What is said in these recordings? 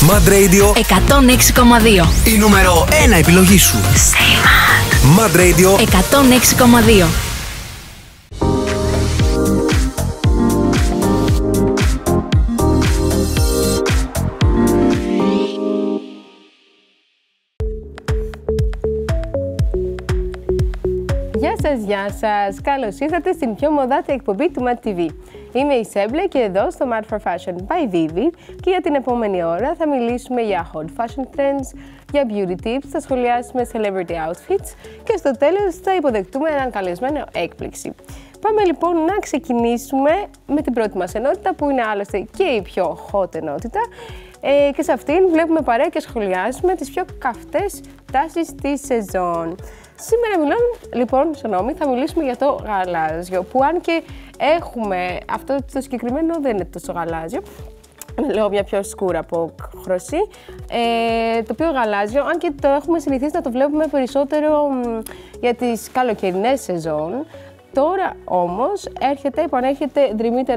Mad Radio 106,2. Η νούμερο 1 επιλογή σου. Mad Radio 106,2. Γεια σας! Καλώς ήρθατε στην πιο μοδάτια εκπομπή του Mad TV. Είμαι η Σέμπλε και εδώ στο Mad for Fashion by Vivid και για την επόμενη ώρα θα μιλήσουμε για hot fashion trends, για beauty tips, θα σχολιάσουμε celebrity outfits και στο τέλος θα υποδεχτούμε έναν καλεσμένο έκπληξη. Πάμε λοιπόν να ξεκινήσουμε με την πρώτη μας ενότητα που είναι άλλωστε και η πιο hot ενότητα και σε αυτήν βλέπουμε παρέα και σχολιάσουμε τις πιο καυτές τάσεις της σεζόν. Σήμερα θα μιλήσουμε για το γαλάζιο, που αν και έχουμε αυτό το συγκεκριμένο δεν είναι τόσο γαλάζιο, είναι λίγο μια πιο σκούρα απόχρωση, το οποίο γαλάζιο, αν και το έχουμε συνηθίσει να το βλέπουμε περισσότερο για τις καλοκαιρινές σεζόν, τώρα όμως επανέρχεται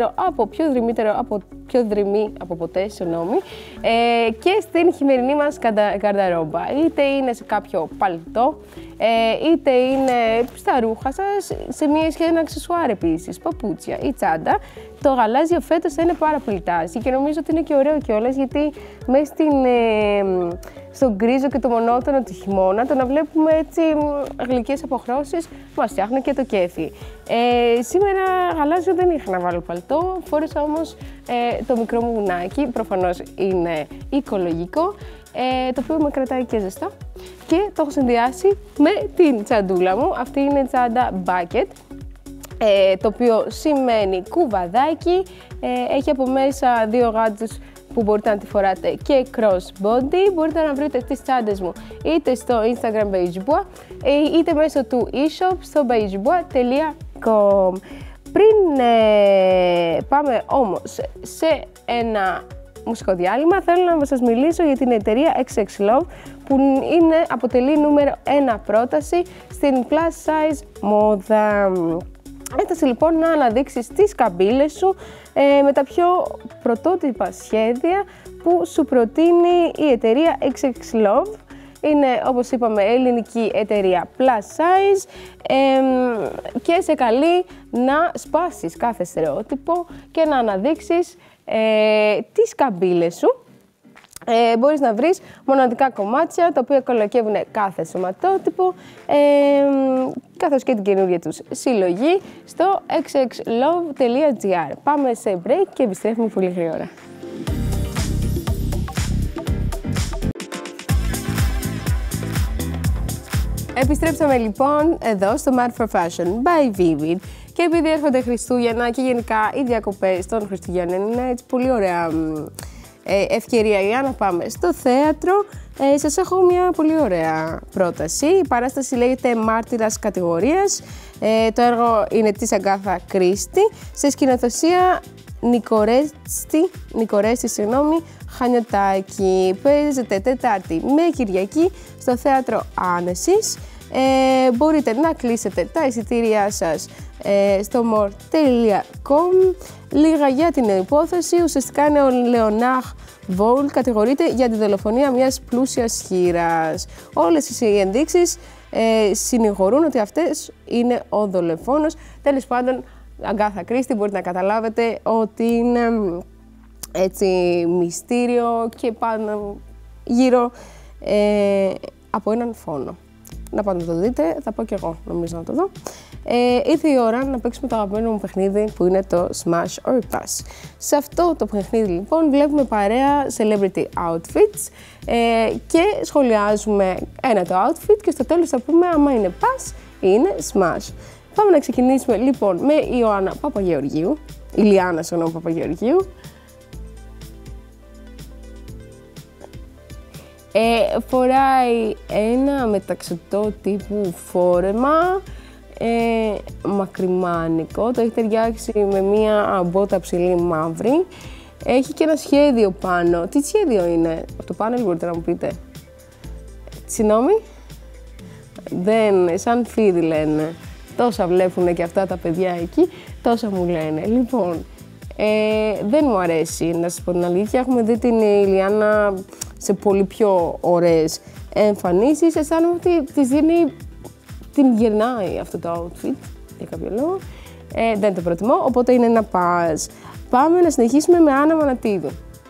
πιο δρυμή από ποτέ, και στην χειμερινή μας γκαρνταρόμπα. Είτε είναι σε κάποιο παλτό, είτε είναι στα ρούχα σας, σε μια ισχύ ένα αξεσουάρ επίσης, παπούτσια ή τσάντα. Το γαλάζιο φέτος θα είναι πάρα πολύ τάση και νομίζω ότι είναι και ωραίο κιόλας, γιατί μέσα στον γκρίζο και το μονότονο του χειμώνα, το να βλέπουμε έτσι γλυκές αποχρώσεις μας φτιάχνει και το κέφι. Σήμερα γαλάζιο δεν είχα να βάλω παλτό, φόρεσα όμως το μικρό μου γουνάκι, προφανώς είναι οικολογικό, το οποίο με κρατάει και ζεστό και το έχω συνδυάσει με την τσαντούλα μου. Αυτή είναι τσάντα bucket, το οποίο σημαίνει κουβαδάκι, έχει από μέσα δύο γάντζους που μπορείτε να τη φοράτε και cross body. Μπορείτε να βρείτε τις τσάντες μου είτε στο Instagram beigebois είτε μέσω του e-shop στο beigebois.com. Πριν πάμε όμως σε ένα μουσικό διάλειμμα, θέλω να σας μιλήσω για την εταιρεία XX Love, που αποτελεί νούμερο 1 πρόταση στην plus size μόδα. Έφτασε λοιπόν να αναδείξεις τις καμπύλες σου με τα πιο πρωτότυπα σχέδια που σου προτείνει η εταιρεία XX Love. Είναι, όπως είπαμε, ελληνική εταιρεία plus size και σε καλεί να σπάσεις κάθε στερεότυπο και να αναδείξεις τις καμπύλες σου. Μπορείς να βρεις μοναδικά κομμάτια τα οποία κολακεύουν κάθε σωματότυπο, καθώς και την καινούργια τους συλλογή στο xxlove.gr. Πάμε σε break και επιστρέφουμε πολύ γρήγορα. Επιστρέψαμε λοιπόν εδώ στο Mad for Fashion by Vivid και επειδή έρχονται Χριστούγεννα και γενικά οι διακοπές των Χριστουγέννων είναι έτσι πολύ ωραία ευκαιρία για να πάμε στο θέατρο. Σας έχω μια πολύ ωραία πρόταση. Η παράσταση λέγεται Μάρτυρας Κατηγορίας. Το έργο είναι της Αγκάθα Κρίστη σε σκηνοθεσία Νικορέστη Χανιωτάκη. Παίζεται Τετάρτη με Κυριακή στο θέατρο Άνεσης. Μπορείτε να κλείσετε τα εισιτήριά σας στο more.com. Λίγα για την υπόθεση. Ουσιαστικά είναι ο Λεωνάχ Βόλ κατηγορείται για τη δολοφονία μιας πλούσιας χήρας. Όλες οι ενδείξεις συνηγορούν ότι αυτές είναι ο δολοφόνος. Τέλος πάντων, Αγκάθα Κρίστη, μπορείτε να καταλάβετε ότι είναι έτσι μυστήριο και πάνω γύρω από έναν φόνο. Να πάτε να το δείτε, θα πω κι εγώ νομίζω να το δω. Ήρθε η ώρα να παίξουμε το αγαπημένο μου παιχνίδι που είναι το Smash or Pass. Σε αυτό το παιχνίδι λοιπόν βλέπουμε παρέα celebrity outfits και σχολιάζουμε ένα το outfit και στο τέλος θα πούμε άμα είναι pass ή είναι smash. Πάμε να ξεκινήσουμε λοιπόν με Ιωάννα Παπαγεωργίου, Ηλιάνα Παπαγεωργίου. Φοράει ένα μεταξωτό τύπου φόρεμα, μακριμάνικο, το έχει ταιριάξει με μία μπότα ψηλή μαύρη. Έχει και ένα σχέδιο πάνω. Τι σχέδιο είναι? Από το πάνελ μπορείτε να μου πείτε? Συγγνώμη? Δεν, σαν φίδι λένε. Τόσα βλέπουν και αυτά τα παιδιά εκεί, τόσα μου λένε. Λοιπόν, Δεν μου αρέσει, να σας πω την αλήθεια. Έχουμε δει την Ιλιάνα σε πολύ πιο ωραίες εμφανίσεις. Αισθάνομαι ότι της δίνει, την γυρνάει αυτό το outfit, για κάποιο λόγο. Δεν το προτιμώ, οπότε είναι ένα pass. Πάμε να συνεχίσουμε με Άννα Μανατίδου.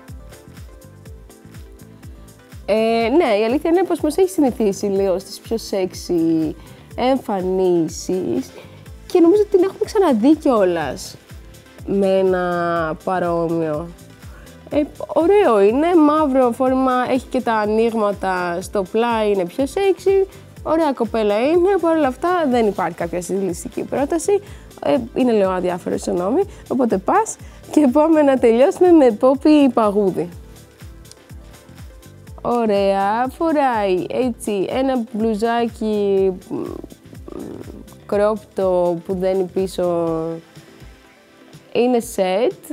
Ναι, η αλήθεια είναι πως μας έχει συνηθίσει λίγο στις πιο sexy εμφανίσεις και νομίζω ότι την έχουμε ξαναδεί κιόλας με ένα παρόμοιο. Ωραίο είναι, μαύρο φόρμα, έχει και τα ανοίγματα στο πλάι, είναι πιο sexy. Ωραία κοπέλα είναι, παρ' όλα αυτά δεν υπάρχει κάποια στιλιστική πρόταση. Είναι λίγο αδιάφορο, συγγνώμη, οπότε πας και πάμε να τελειώσουμε με Πόπι Παγούδη. Ωραία, φοράει έτσι ένα μπλουζάκι κρόπτο που δένει πίσω, είναι set,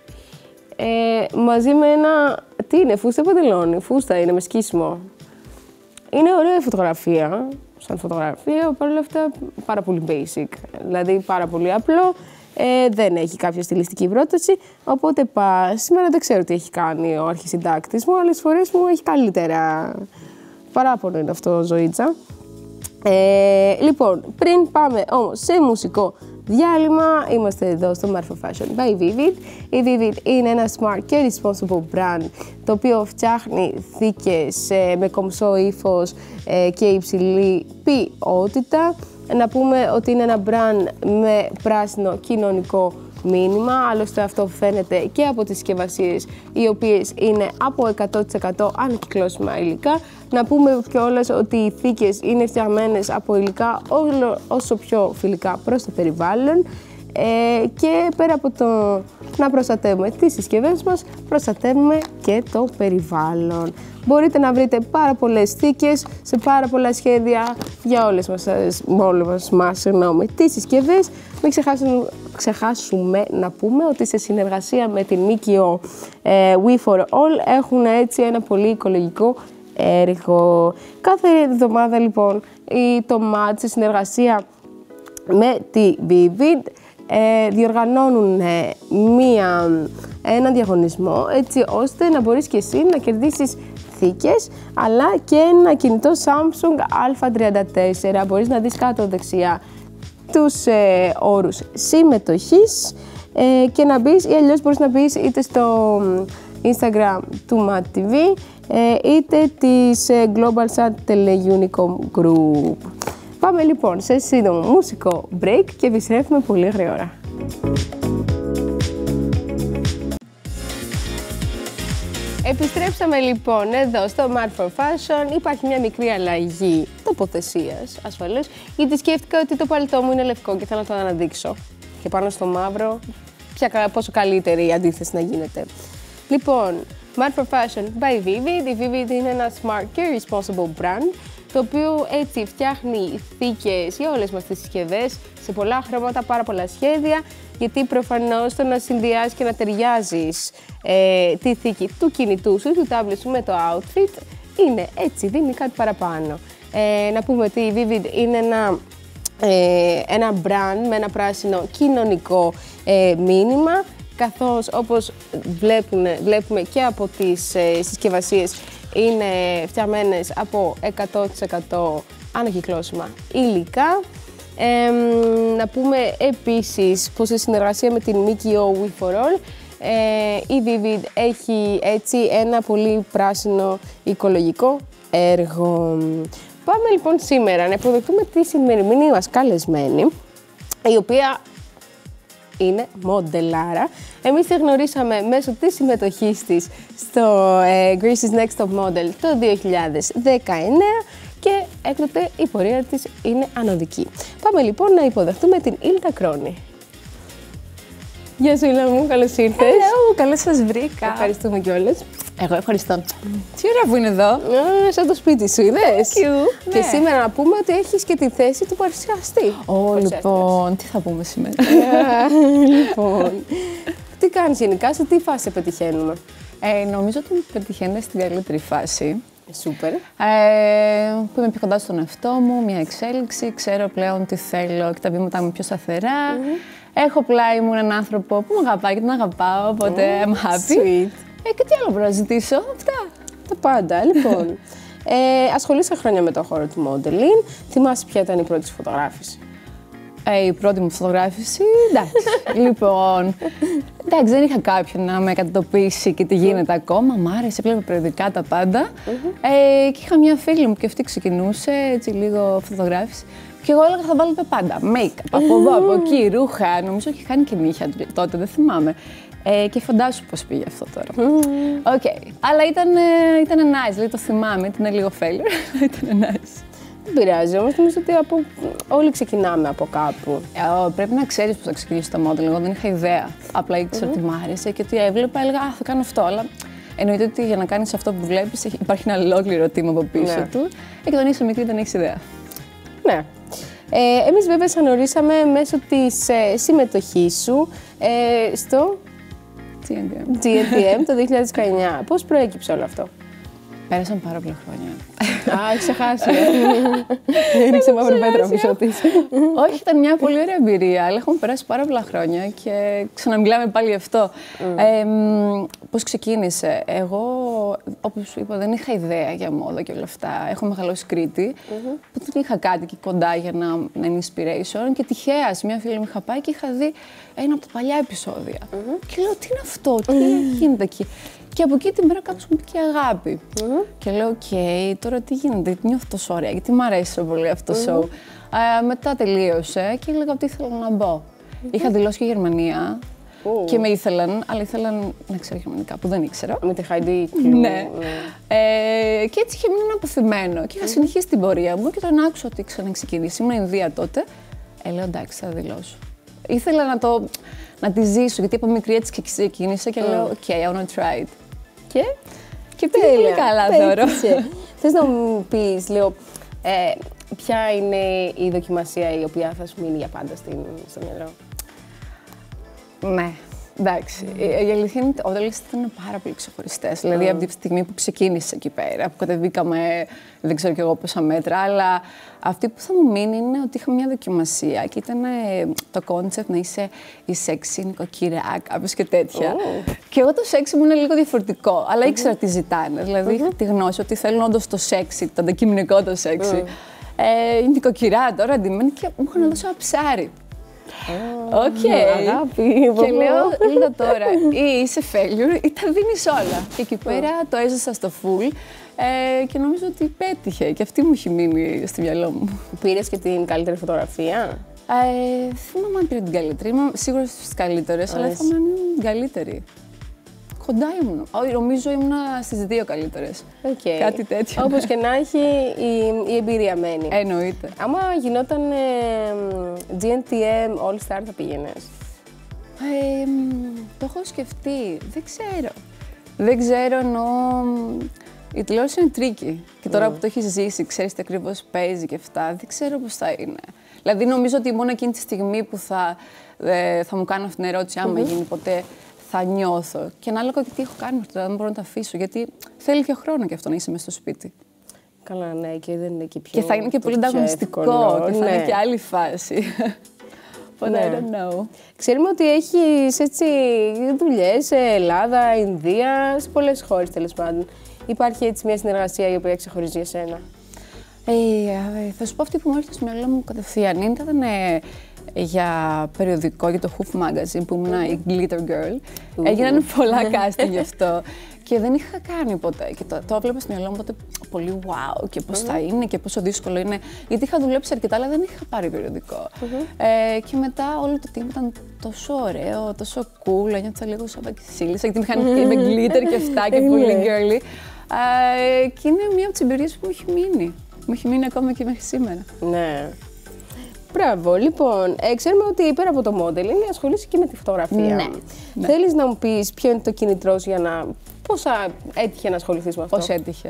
μαζί με ένα, τι είναι, φούστα παντελόνι, φούστα είναι με σκίσιμο. Είναι ωραία φωτογραφία, σαν φωτογραφία, παρ' όλα αυτά πάρα πολύ basic, δηλαδή πάρα πολύ απλό, δεν έχει κάποια στιλιστική πρόταση, οπότε σήμερα δεν ξέρω τι έχει κάνει ο αρχισυντάκτης μου, άλλες φορές μου έχει καλύτερα. Παράπονο είναι αυτό, Ζωήτσα. Λοιπόν, πριν πάμε όμως σε μουσικό διάλειμμα, είμαστε εδώ στο Marfa Fashion by Vivid. Η Vivid είναι ένα smart και responsible brand, το οποίο φτιάχνει θήκες με κομψό ύφος και υψηλή ποιότητα. Να πούμε ότι είναι ένα brand με πράσινο κοινωνικό μήνυμα, άλλωστε αυτό φαίνεται και από τις συσκευασίες, οι οποίες είναι από 100% ανακυκλώσιμα υλικά. Να πούμε κιόλας ότι οι θήκες είναι φτιαγμένες από υλικά όσο πιο φιλικά προς το περιβάλλον και πέρα από το να προστατεύουμε τις συσκευές μας, προστατεύουμε και το περιβάλλον. Μπορείτε να βρείτε πάρα πολλές θήκες σε πάρα πολλά σχέδια για όλες μας τις συσκευές. Μην ξεχάσουμε να πούμε ότι σε συνεργασία με την ΜΚΟ We For All έχουν έτσι ένα πολύ οικολογικό έργο. Κάθε εβδομάδα λοιπόν το MAD σε συνεργασία με τη Vivid διοργανώνουν ένα διαγωνισμό έτσι ώστε να μπορείς και εσύ να κερδίσεις θήκες αλλά και ένα κινητό Samsung A34. Μπορείς να δεις κάτω δεξιά τους όρους συμμετοχής και να μπεις ή αλλιώς μπορείς να μπεις είτε στο Instagram του MAD TV είτε της Global Sat Teleunicom Group. Πάμε λοιπόν σε σύντομο μουσικό break και επιστρέφουμε πολύ γρήγορα. Επιστρέψαμε λοιπόν εδώ στο Marfa Fashion. Υπάρχει μια μικρή αλλαγή τοποθεσίας ασφαλώς, γιατί σκέφτηκα ότι το παλτό μου είναι λευκό και θέλω να το αναδείξω. Και πάνω στο μαύρο, πόσο καλύτερη η αντίθεση να γίνεται. Λοιπόν, Marfa Fashion by Vivid. Η Vivid είναι ένα smart και responsible brand, το οποίο έτσι φτιάχνει θήκες για όλες μας τις συσκευές, σε πολλά χρώματα, πάρα πολλά σχέδια, γιατί προφανώς το να συνδυάσεις και να ταιριάζεις τη θήκη του κινητού σου ή του τάμπλετ σου με το outfit, είναι έτσι, δίνει κάτι παραπάνω. Να πούμε ότι η Vivid είναι ένα brand με ένα πράσινο κοινωνικό μήνυμα, καθώς όπως βλέπουμε και από τις συσκευασίες είναι φτιαγμένες από 100% ανακυκλώσιμα υλικά. Να πούμε επίσης πως σε συνεργασία με την ΜΚΟ We For All η Vivid έχει έτσι ένα πολύ πράσινο οικολογικό έργο. Πάμε λοιπόν σήμερα να υποδεχτούμε τη σημερινή μας καλεσμένη, η οποία είναι μοντελάρα. Εμείς τη γνωρίσαμε μέσω της συμμετοχής της στο Greece's Next Top Model το 2019 και έκτοτε η πορεία της είναι ανωδική. Πάμε λοιπόν να υποδεχτούμε την Ήλτα Κρόνη. Γεια σου Ήλτα μου, καλώς ήρθες. Hello, καλώς σας βρήκα. Ευχαριστούμε κιόλας. Εγώ ευχαριστώ. Τι ωραία που είναι εδώ. Σαν το σπίτι σου, είδες. Και ναι. σήμερα να πούμε ότι έχεις και τη θέση του παρουσιαστή. Λοιπόν, τι θα πούμε σήμερα. Λοιπόν, τι κάνεις γενικά, σε τι φάση πετυχαίνουμε? Νομίζω ότι πετυχαίνετε στην καλύτερη φάση. Σούπερ. Που είμαι πιο κοντά στον εαυτό μου, μια εξέλιξη, ξέρω πλέον τι θέλω και τα βήματα μου πιο σταθερά. Έχω πλάι μου έναν άνθρωπο που με αγαπάει και τον αγαπάω, οπότε I'm happy. Sweet. Και τι άλλο μπορώ να ζητήσω, αυτά. Τα πάντα, λοιπόν. Ασχολείσαι χρόνια με τον χώρο του modeling. Θυμάσαι ποια ήταν η πρώτη σου φωτογράφηση? Η πρώτη μου φωτογράφηση, εντάξει. Λοιπόν, εντάξει, δεν είχα κάποιον να με κατατοπίσει και τι γίνεται ακόμα. Μ' άρεσε, έβλεπα περιοδικά τα πάντα. Και είχα μια φίλη μου και αυτή ξεκινούσε, έτσι λίγο φωτογράφηση. Και εγώ έλεγα θα βάλω τα πάντα. Make-up, από εδώ, από εκεί, ρούχα. Νομίζω ότι είχε κάνει και νύχια τότε, δεν θυμάμαι. Και φαντάσου πώς πήγε αυτό τώρα. Okay. Αλλά ήταν nice, δηλαδή το θυμάμαι, ήταν λίγο failure, ήταν nice. Δεν πειράζει, όμως νομίζω ότι όλοι ξεκινάμε από κάπου. Πρέπει να ξέρεις πώς θα ξεκινήσει το modeling. Εγώ δεν είχα ιδέα. Απλά ήξερα ότι μ' άρεσε και ότι έβλεπα, έλεγα θα κάνω αυτό. Αλλά εννοείται ότι για να κάνεις αυτό που βλέπεις υπάρχει ένα ολόκληρο team από πίσω του. Και όταν είσαι μικρή δεν έχεις ιδέα. Ναι. Εμείς βέβαια σε γνωρίσαμε μέσω της συμμετοχής σου στο GNTM το 2019. Πώς προέκυψε όλο αυτό? Πέρασαν πάρα πολλά χρόνια. Α, ξεχάσει. Ρίξε μαύρη πέτρα πίσω της. Όχι, ήταν μια πολύ ωραία εμπειρία, αλλά έχουμε περάσει πάρα πολλά χρόνια και ξαναμιλάμε πάλι γι' αυτό. Πώς ξεκίνησε? Εγώ, όπως σου είπα, δεν είχα ιδέα για μόδα και όλα αυτά. Έχω μεγαλώσει Κρήτη, που δεν είχα κάτι εκεί κοντά για να είναι inspiration. Και τυχαία, μια φίλη μου είχα πάει και είχα δει ένα από τα παλιά επεισόδια. Και λέω, τι είναι αυτό, τι γίνεται εκεί? Και από εκεί την μέρα κάπως μου πήγε αγάπη. Και λέω, οκ, τώρα τι γίνεται, νιώθω τόσο ωραία, γιατί μου αρέσει τόσο πολύ αυτό το show. Μετά τελείωσε και έλεγα ότι ήθελα να μπω. Είχα δηλώσει και Γερμανία και με ήθελαν, αλλά ήθελαν να ξέρω γερμανικά που δεν ήξερα. Με τη Χάιντι. Ναι. Και έτσι είχε μείνει ένα αποθυμένο και είχα συνεχίσει την πορεία μου και όταν άκουσα ότι ξαναξεκινήσει, ήμουν Ινδία τότε, λέω εντάξει, θα δηλώσω. Ήθελα να τη ζήσω, γιατί από μικρή έτσι και ξεκίνησα και λέω, OK, I want to try it. Και πήγε πολύ καλά, θεωρώ. Θες να μου πεις λίγο ποια είναι η δοκιμασία η οποία θα σου μείνει για πάντα στο μυαλό? Ναι, εντάξει. Η αλήθεια είναι ότι όλες ήταν πάρα πολύ ξεχωριστές. Δηλαδή από τη στιγμή που ξεκίνησε εκεί πέρα, που κατεβήκαμε δεν ξέρω κι εγώ πόσα μέτρα, αλλά αυτή που θα μου μείνει είναι ότι είχα μια δοκιμασία και ήταν το κόνσεπτ να είσαι η σεξι νοικοκυριά, κάπως και τέτοια. Και εγώ το σεξι μου είναι λίγο διαφορετικό, αλλά ήξερα τι ζητάνε. Δηλαδή είχα τη γνώση ότι θέλουν όντως το σεξι, το αντικειμενικό το σεξι. Η νοικοκυριά τώρα αντιμένη και μου είχαν δώσει ένα ψάρι. Οκ. Αγάπη. Και λέω τώρα, ή είσαι failure ή τα δίνεις όλα. Και εκεί πέρα το έζησα στο full και νομίζω ότι πέτυχε. Και αυτή μου έχει μείνει στο μυαλό μου. Πήρες και την καλύτερη φωτογραφία? Θυμάμαι αν πήρε την καλύτερη. Είμαι σίγουρη στις καλύτερες, αλλά θα ήμουν την καλύτερη. Κοντά ήμουν. Νομίζω ήμουν στις 2 καλύτερες. Κάτι τέτοιο. Όπως και να έχει, η εμπειρία μένει. Εννοείται. Άμα γινόταν GNTM All Star, θα πήγαινες? Το έχω σκεφτεί. Δεν ξέρω, ενώ η τηλεόραση είναι τρίκη. Και τώρα που το έχεις ζήσει, ξέρεις τι ακριβώς παίζει και αυτά, δεν ξέρω πώς θα είναι. Δηλαδή, νομίζω ότι μόνο εκείνη τη στιγμή που θα μου κάνω αυτήν την ερώτηση, άμα γίνει ποτέ, θα νιώθω. Και ανάλογα και τι έχω κάνει μέχρι τώρα, δεν μπορώ να τα αφήσω. Γιατί θέλει και χρόνο και αυτό να είσαι μες στο σπίτι. Καλά, ναι, και δεν είναι και πιο. Και θα είναι και πολύ ανταγωνιστικό και θα είναι και άλλη φάση. Οπότε, I don't know. Ξέρουμε ότι έχεις δουλειές σε Ελλάδα, Ινδία, σε πολλές χώρες τέλος πάντων. Υπάρχει έτσι μια συνεργασία η οποία ξεχωρίζει για σένα? Θα σου πω αυτή που μου έρχεται στο μυαλό μου κατευθείαν. Ήταν για περιοδικό, για το Hoof Magazine που ήμουν η Glitter Girl. Έγιναν πολλά casting γι' αυτό και δεν είχα κάνει ποτέ. Και το έβλεπα στο μυαλό μου τότε πολύ wow και πώς θα είναι και πόσο δύσκολο είναι. Γιατί είχα δουλέψει αρκετά, αλλά δεν είχα πάρει περιοδικό. Και μετά όλο το team ήταν τόσο ωραίο, τόσο cool. Ένιωθα λίγο σαν βασίλισσα, γιατί με glitter και αυτά και πολύ girly. Και είναι μία από τις εμπειρίες που μου έχει μείνει. Μου έχει μείνει ακόμα και μέχρι σήμερα. Ναι. Μπράβο, λοιπόν, ξέρουμε ότι πέρα από το modeling ασχολείσαι και με τη φωτογραφία. Ναι. Θέλεις να μου πεις ποιο είναι το κίνητρό σου για να. Πώς έτυχε να ασχοληθείς με αυτό? Πώς έτυχε?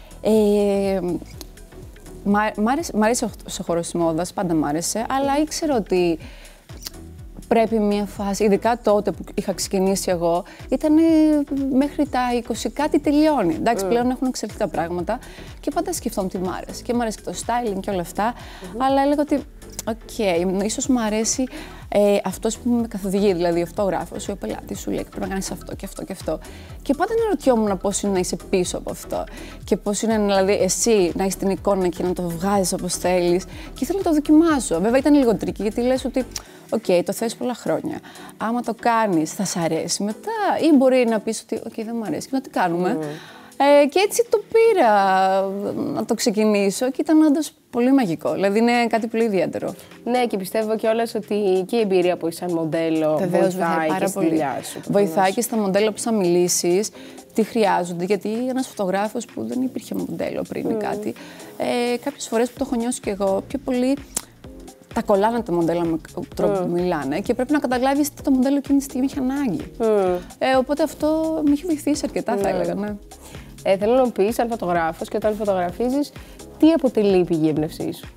Μ' άρεσε ο χώρος της μόδας, πάντα μ' άρεσε, αλλά ήξερα ότι πρέπει μια φάση, ειδικά τότε που είχα ξεκινήσει εγώ, ήταν μέχρι τα 20 κάτι τελειώνει. Εντάξει, πλέον έχουν εξελιχθεί τα πράγματα και πάντα σκεφτόμουν τι μ' άρεσε. Και μ' άρεσε και το styling και όλα αυτά, αλλά έλεγα ότι Ίσως μου αρέσει αυτός που με καθοδηγεί, δηλαδή ο φωτογράφος ή ο πελάτης σου λέει πρέπει να κάνεις αυτό και αυτό και αυτό. Και πάντα αναρωτιόμουν πώς είναι να είσαι πίσω από αυτό και πώς είναι δηλαδή εσύ να έχεις την εικόνα και να το βγάζεις όπως θέλεις. Και ήθελα να το δοκιμάσω. Βέβαια ήταν λίγο τρίκι γιατί λες ότι το θες πολλά χρόνια. Άμα το κάνεις θα σ' αρέσει μετά ή μπορεί να πεις ότι δεν μου αρέσει και να τι κάνουμε. Και έτσι το πήρα να το ξεκινήσω και ήταν όντως πολύ μαγικό. Δηλαδή είναι κάτι πολύ ιδιαίτερο. Ναι, και πιστεύω κιόλας ότι και η εμπειρία που είσαι σαν μοντέλο βοηθάει πάρα πολύ. Δουλειά σου. Βοηθάει και στα μοντέλα που θα μιλήσεις, τι χρειάζονται. Γιατί ένας φωτογράφος που δεν υπήρχε μοντέλο πριν ή κάτι, κάποιες φορές που το έχω νιώσει κι εγώ, πιο πολύ τα κολλάνε τα μοντέλα με τον τρόπο που μιλάνε και πρέπει να καταλάβεις τι το μοντέλο εκείνη τη στιγμή έχει ανάγκη. Οπότε αυτό με έχει βοηθήσει αρκετά, θα έλεγα. Ναι. Θέλω να μου πεις, σαν φωτογράφος και όταν φωτογραφίζεις, τι αποτελεί η πηγή έμπνευσή σου?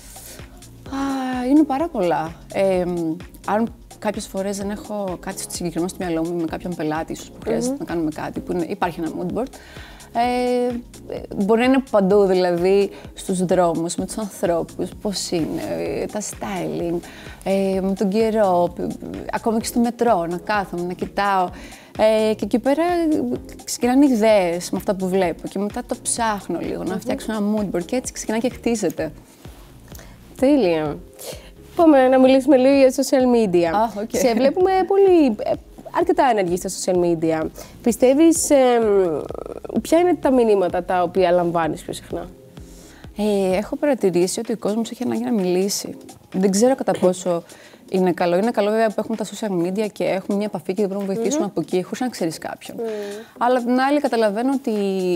Είναι πάρα πολλά. Αν κάποιες φορές δεν έχω κάτι στο συγκεκριμένο στο μυαλό μου με κάποιον πελάτη, ίσως που χρειάζεται να κάνουμε κάτι, που υπάρχει ένα mood board, μπορεί να είναι παντού, δηλαδή στους δρόμους, με τους ανθρώπους, πώς είναι, τα styling, με τον καιρό, ακόμα και στο μετρό, να κάθομαι, να κοιτάω. Και εκεί πέρα ξεκινάνε ιδέες με αυτά που βλέπω και μετά το ψάχνω λίγο, να φτιάξω ένα mood board και έτσι ξεκινάει και χτίζεται. Τέλεια. Πάμε να μιλήσουμε λίγο για social media. Σε βλέπουμε αρκετά ενεργή στα social media. Πιστεύεις, ποια είναι τα μηνύματα τα οποία λαμβάνεις πιο συχνά? Έχω παρατηρήσει ότι ο κόσμος έχει ανάγκη να μιλήσει. Δεν ξέρω κατά πόσο είναι καλό. Είναι καλό βέβαια που έχουμε τα social media και έχουμε μια επαφή και μπορούμε να βοηθήσουμε από εκεί, χωρίς να ξέρεις κάποιον. Αλλά απ' την άλλη καταλαβαίνω ότι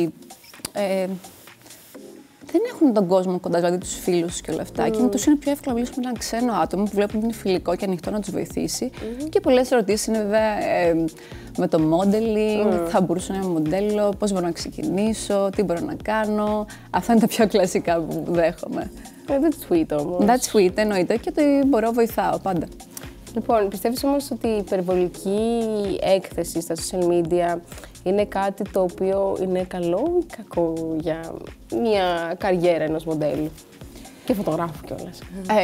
δεν έχουν τον κόσμο κοντά, δηλαδή τους φίλους και όλα αυτά. Και τους είναι πιο εύκολο να μιλήσουν με έναν ξένο άτομο που βλέπουν ότι είναι φιλικό και ανοιχτό να τους βοηθήσει. Και πολλές ερωτήσεις είναι βέβαια με το modeling, θα μπορούσα να είμαι μοντέλο, πώς μπορώ να ξεκινήσω, τι μπορώ να κάνω. Αυτά είναι τα πιο κλασικά που δέχομαι. That's sweet όμως. That's sweet, εννοείται, και ότι μπορώ βοηθάω πάντα. Λοιπόν, πιστεύεις όμως ότι η υπερβολική έκθεση στα social media είναι κάτι το οποίο είναι καλό ή κακό για μια καριέρα ενός μοντέλου και φωτογράφου κιόλας?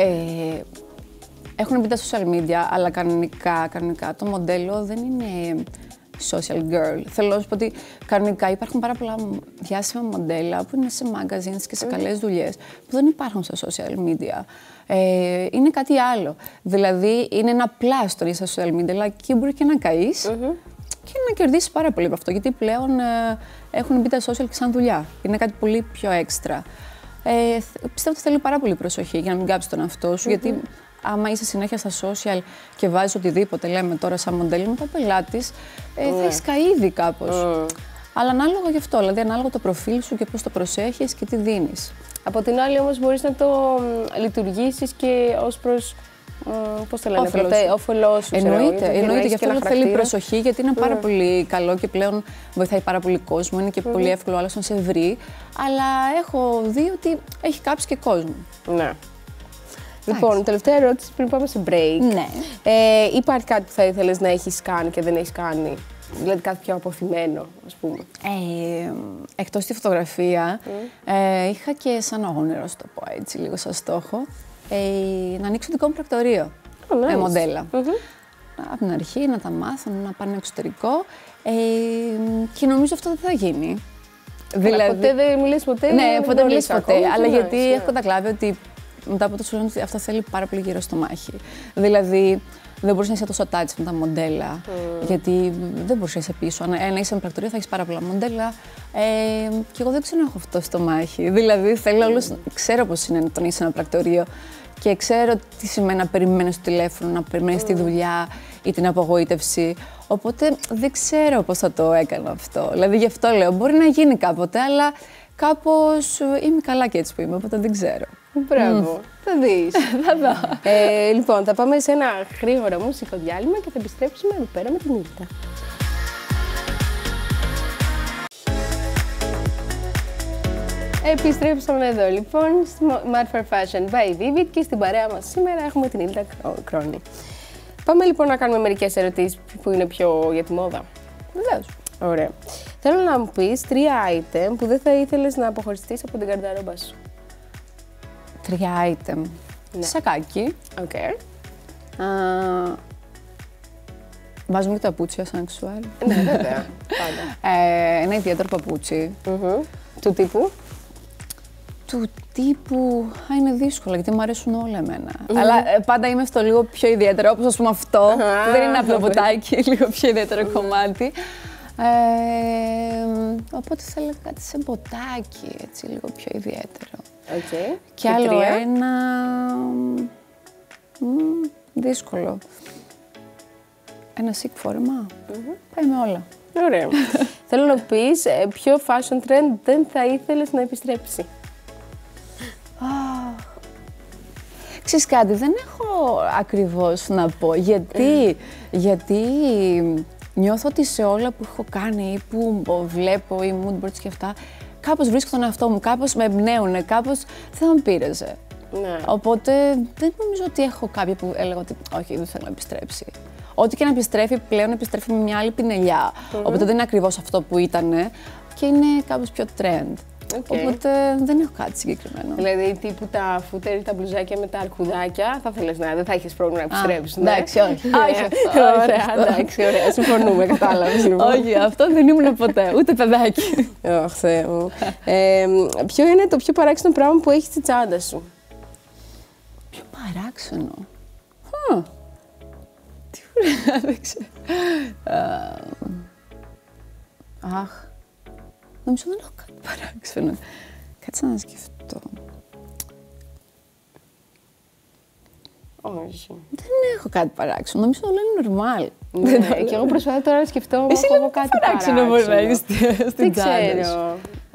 Έχουν μπει τα social media, αλλά κανονικά το μοντέλο δεν είναι social girl. Θέλω να σου πω ότι κανονικά υπάρχουν πάρα πολλά διάσημα μοντέλα που είναι σε magazines και σε καλές δουλειές που δεν υπάρχουν στα social media. Είναι κάτι άλλο. Δηλαδή είναι ένα πλάστο στα social media, αλλά εκεί μπορεί και να καείς και να κερδίσεις πάρα πολύ από αυτό. Γιατί πλέον έχουν μπει τα social και σαν δουλειά. Είναι κάτι πολύ πιο έξτρα. Πιστεύω ότι θέλει πάρα πολύ προσοχή για να μην κάψεις τον εαυτό σου, γιατί άμα είσαι συνέχεια στα social και βάζεις οτιδήποτε, λέμε τώρα σαν μοντέλο, μετά πελάτης, θα έχεις καεί κάπως. Αλλά ανάλογα γι' αυτό, δηλαδή ανάλογα το προφίλ σου και πώς το προσέχεις και τι δίνεις. Από την άλλη όμως μπορείς να το λειτουργήσεις και ως προς, πώς το λένε, όφελός σου. Εννοείται, γι' αυτό θέλει προσοχή, γιατί είναι πάρα πολύ καλό και πλέον βοηθάει πάρα πολύ κόσμο, είναι και πολύ εύκολο άλλος να σε βρει, αλλά έχω δει ότι έχει κάψει και κόσμο. Ναι. Λοιπόν, τελευταία ερώτηση πριν πάμε σε break. Ναι. Υπάρχει κάτι που θα ήθελες να έχεις κάνει και δεν έχεις κάνει? Δηλαδή κάτι πιο αποθυμένο, ας πούμε. Εκτός τη φωτογραφία, είχα και σαν όνειρο, το πω έτσι, λίγο σαν στόχο, να ανοίξω δικό μου πρακτορείο με μοντέλα. Από την αρχή να τα μάθω, να πάνε εξωτερικό και νομίζω αυτό δεν θα γίνει. Δηλαδή, ποτέ δεν μιλήσεις ποτέ? Ναι, ποτέ δεν μιλήσεις ποτέ, αλλά γιατί έχω καταλάβει ότι μετά από το σου λένε ότι αυτό θέλει πάρα πολύ γύρω στο μάχη. Δηλαδή, δεν μπορείς να είσαι τόσο attached με τα μοντέλα, γιατί δεν μπορείς να είσαι πίσω. Αν είσαι με πρακτορείο θα έχεις πάρα πολλά μοντέλα και εγώ δεν ξέρω να έχω αυτό στο μάχη. Δηλαδή, θέλω όλους, ξέρω πώς είναι να τον είσαι ένα πρακτορείο και ξέρω τι σημαίνει να περιμένεις το τηλέφωνο, να περιμένεις τη δουλειά ή την απογοήτευση. Οπότε δεν ξέρω πώς θα το έκανα αυτό. Δηλαδή, γι' αυτό λέω, μπορεί να γίνει κάποτε, αλλά κάπως είμαι καλά και έτσι που είμαι, οπότε δεν ξέρω. Μπράβο. Θα δεις. Θα δω. Λοιπόν, θα πάμε σε ένα γρήγορο μουσικό διάλειμμα και θα επιστρέψουμε εδώ πέρα με την Ήλτα. Επιστρέψαμε εδώ λοιπόν στη Mad for Fashion by Vivid και στην παρέα μας σήμερα έχουμε την Ήλτα Κρόνη. Πάμε λοιπόν να κάνουμε μερικές ερωτήσεις που είναι πιο για τη μόδα. Βεβαίως. Ωραία. Θέλω να μου πεις 3 item που δεν θα ήθελες να αποχωριστείς από την καρδαρόμπα σου. 3 item. Σακάκι. Οκ. Βάζουμε και τα παπούτσια σαν αξουάρι. Ναι, βέβαια. Πάντα. Ένα ιδιαίτερο παπούτσι. Του τύπου. Του τύπου. Είναι δύσκολο γιατί μου αρέσουν όλα εμένα. Αλλά πάντα είμαι στο λίγο πιο ιδιαίτερο, όπως ας πούμε αυτό. Που δεν είναι απλό ποτάκι, λίγο πιο ιδιαίτερο κομμάτι. Οπότε θα έλεγα κάτι σε μποτάκι, έτσι λίγο πιο ιδιαίτερο. Okay. Και άλλο ένα. Δύσκολο. Ένα sick φόρμα. Πάει με όλα. Ωραία. Θέλω να πεις ποιο fashion trend δεν θα ήθελες να επιστρέψει. Ξέρεις κάτι, δεν έχω ακριβώς να πω. Γιατί νιώθω ότι σε όλα που έχω κάνει ή που βλέπω ή mood boards και αυτά, κάπως βρίσκω τον εαυτό μου, κάπως με εμπνέουνε, κάπως δεν με πείραζε. Ναι. Οπότε δεν νομίζω ότι έχω κάποια που έλεγα ότι όχι, δεν θέλω να επιστρέψει. Ό,τι και να επιστρέφει, πλέον επιστρέφει με μια άλλη πινελιά. Οπότε δεν είναι ακριβώς αυτό που ήτανε και είναι κάπως πιο trend. Οπότε δεν έχω κάτι συγκεκριμένο. Δηλαδή, τύπου τα φούτερ ή τα μπλουζάκια με τα αρκουδάκια, θα θέλεις δεν θα έχεις πρόβλημα να επιστρέψεις. Εντάξει, όχι. Ωραία, εντάξει, ωραία. Συμφωνούμε, κατάλαβες. Όχι, αυτό δεν ήμουν ποτέ, ούτε παιδάκι. Ωχ, Θεέ μου. Ποιο είναι το πιο παράξενο πράγμα που έχεις στη τσάντα σου? Πιο παράξενο. Τι ωραία, δεν ξέρω. Αχ. Νομίζω δεν έχω κάτι παράξενο. Κάτσε να σκεφτώ. Όχι. Δεν έχω κάτι παράξενο. Νομίζω όλα είναι normal. Ναι, και εγώ προσπαθώ τώρα να σκεφτώ αν έχω κάτι παράξενο. Μπορεί να έχεις στην τσάντα σου. Δεν ξέρω.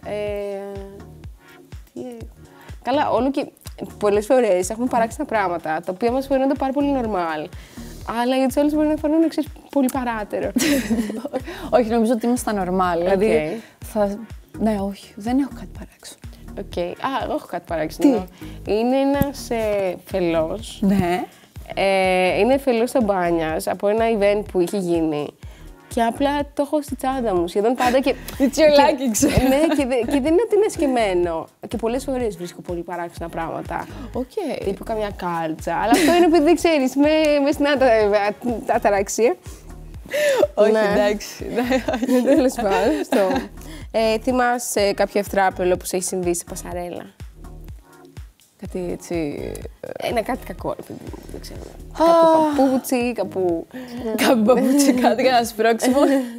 Καλά, όλο και πολλές φορές έχουμε παράξενα πράγματα, τα οποία μας φαίνονται πάρα πολύ normal. Αλλά για τις άλλες μπορεί να φανούν πολύ παράτερο. Όχι, νομίζω ότι είμαστε normal. Δηλαδή, ναι, όχι, δεν έχω κάτι παράξενο. Εγώ έχω κάτι παράξενο. Είναι ένας φελός. Ναι. Είναι φελός σαμπάνιας από ένα event που είχε γίνει. Και απλά το έχω στη τσάντα μου σχεδόν πάντα. Πιτσιολάκι, ξέρω. Ναι, και δεν είναι ότι είναι σκεμμένο. Και πολλές φορές βρίσκω πολύ παράξενα πράγματα. Τύπου καμιά κάλτσα. Αλλά αυτό είναι επειδή δεν ξέρεις, με στην αταραξία. Όχι, εντάξει. Τέλος πάντων. Θυμάσαι κάποιο ευτράπελο που σε έχει συμβεί σε πασαρέλα? Κάτι έτσι. Κάτι κακό, δεν ξέρω. Κάποιο παπούτσι, κάπου. Κάποιο παπούτσι, κάτι για να σπρώξιμο.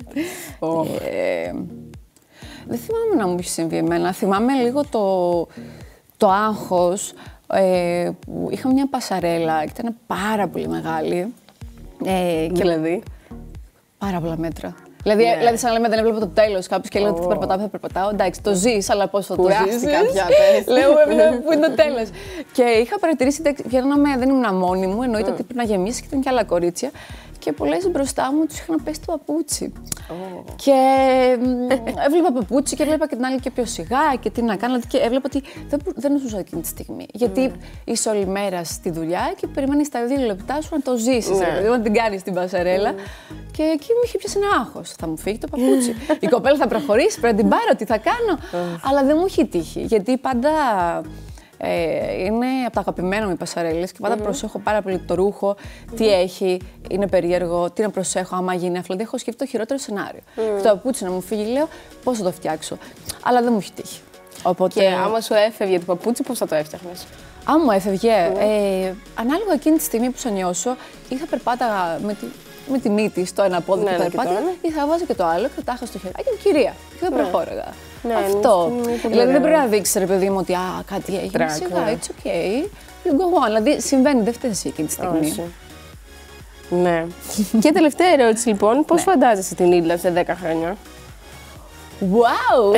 Δεν θυμάμαι να μου έχει συμβεί εμένα. Θυμάμαι λίγο το άγχος που είχα μια πασαρέλα και ήταν πάρα πολύ μεγάλη. Δηλαδή. Πάρα πολλά μέτρα. Δηλαδή, σαν να λέμε, δεν έβλεπα το τέλος κάποιος και λέω ότι θα περπατάω. Εντάξει, το ζεις, αλλά πώς θα το ζήσεις? Κουράστηκα πια. Λέω, πού είναι το τέλος. Και είχα παρατηρήσει, δεν ήμουν μόνη μου, εννοείται ότι πρέπει να γεμίσει και ήταν και άλλα κορίτσια. Και πολλές μπροστά μου τους είχαν πέσει το παπούτσι. Και έβλεπα παπούτσι και έβλεπα και την άλλη και πιο σιγά και τι να κάνω. Και έβλεπα ότι δεν ζούσα εκείνη τη στιγμή. Γιατί είσαι όλη μέρα στη δουλειά και περιμένεις τα 2 λεπτά σου να το ζήσεις. Δηλαδή, να την κάνεις την πασαρέλα. Και εκεί μου είχε πιάσει ένα άγχος. Θα μου φύγει το παπούτσι. Η κοπέλα θα προχωρήσει, πρέπει να την πάρω, τι θα κάνω. Αλλά δεν μου έχει τύχει. Γιατί πάντα. Είναι από τα αγαπημένα μου οι πασαρέλες και πάντα προσέχω πάρα πολύ το ρούχο, τι έχει, είναι περίεργο, τι να προσέχω άμα γίνει αυτό. Δηλαδή έχω σκεφτεί το χειρότερο σενάριο. Το παπούτσι να μου φύγει, λέω πώς θα το φτιάξω. Αλλά δεν μου έχει τύχει. Οπότε... Και άμα σου έφευγε το παπούτσι, πώς θα το έφτιαχνες? Αν μου έφευγε, ανάλογα εκείνη τη στιγμή που θα νιώσω, ή θα περπάταγα με τη μύτη στο ένα πόδι και περπάταγα, ή θα βάζω και το άλλο και θα τάχα στο χεράκι μου κυρία και θα προχώραγα. Αυτό. Δηλαδή δεν πρέπει να δείξει, ρε παιδί μου, ότι κάτι έγινε. Σιγά, it's okay. You go on. Δηλαδή συμβαίνει, δεν φταίει εσύ εκείνη τη στιγμή. Ναι. Και τελευταία ερώτηση λοιπόν, πώς φαντάζεσαι την Ήλτα σε 10 χρόνια? Wow!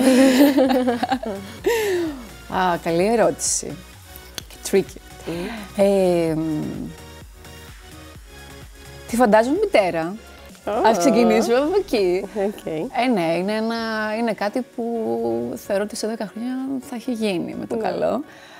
Καλή ερώτηση. Και tricky. Τη φαντάζομαι μητέρα. Ας ξεκινήσουμε από εκεί. Ναι, είναι κάτι που θεωρώ ότι σε 10 χρόνια θα έχει γίνει με το καλό.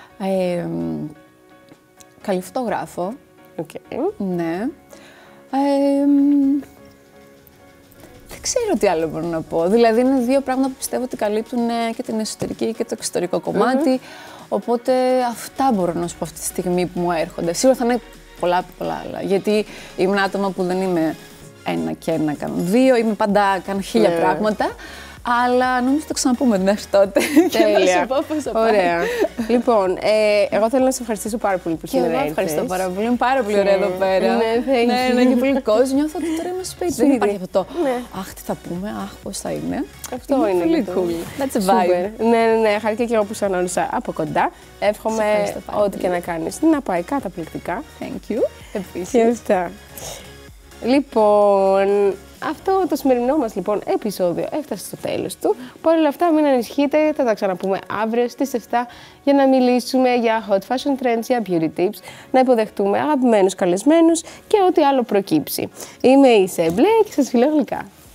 Καλή φωτογράφο. Ναι. Δεν ξέρω τι άλλο μπορώ να πω. Δηλαδή, είναι δύο πράγματα που πιστεύω ότι καλύπτουν και την εσωτερική και το εξωτερικό κομμάτι. Οπότε, αυτά μπορώ να σου πω αυτή τη στιγμή που μου έρχονται. Σίγουρα θα είναι πολλά άλλα. Γιατί ήμουν άτομα που δεν είμαι ένα και ένα, κάνω δύο. Είμαι πάντα, κάνω 1000 πράγματα. Αλλά νομίζω θα το ξαναπούμε μέχρι τότε. Τέλεια. Ωραία. Λοιπόν, εγώ θέλω να σε ευχαριστήσω πάρα πολύ που σήμερα ήρθες. Εγώ ευχαριστώ πάρα πολύ. Είναι πάρα πολύ ωραία εδώ πέρα. Ναι, και πολύ κόσμο. Νιώθω ότι τώρα είμαι σπίτι. Δεν υπάρχει αυτό. Αχ, τι θα πούμε, αχ, πώς θα είναι. Αυτό είναι πολύ cool. That's a vibe. Ναι, χαρικά και εγώ που σε γνώρισα από κοντά. Εύχομαι ό,τι και να κάνεις να πάει καταπληκτικά. Thank you. Επίσης. Και αυτά. Λοιπόν, αυτό το σημερινό μας λοιπόν επεισόδιο έφτασε στο τέλος του. Παρ' όλα αυτά, μην ανησυχείτε, θα τα ξαναπούμε αύριο στις 7 για να μιλήσουμε για hot fashion trends, για beauty tips, να υποδεχτούμε αγαπημένους καλεσμένους και ό,τι άλλο προκύψει. Είμαι η Σεμπλέ και σας φιλώ γλυκά.